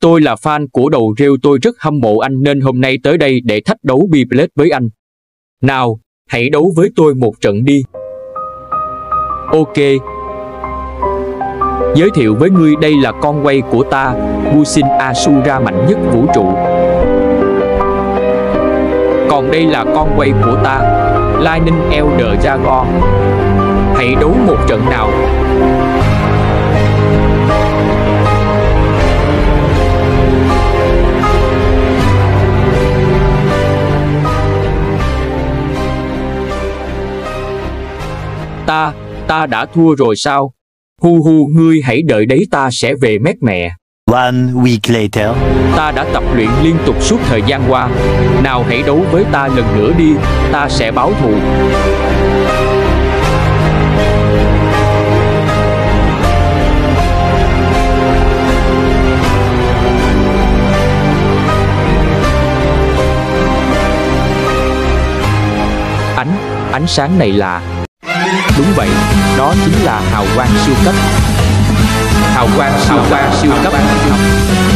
Tôi là fan của đầu rêu, tôi rất hâm mộ anh nên hôm nay tới đây để thách đấu Beyblade với anh. Nào, hãy đấu với tôi một trận đi. Ok. Giới thiệu với ngươi, đây là con quay của ta, Bushin Asura mạnh nhất vũ trụ. Còn đây là con quay của ta, Lightning Elder Dragon. Hãy đấu một trận nào. Ta đã thua rồi sao? Hu hu, ngươi hãy đợi đấy, ta sẽ về mét mẹ. One week later. Ta đã tập luyện liên tục suốt thời gian qua. Nào hãy đấu với ta lần nữa đi, ta sẽ báo thù. Ánh sáng này là... Đúng vậy, đó chính là hào quang siêu cấp. Hào quang siêu cấp.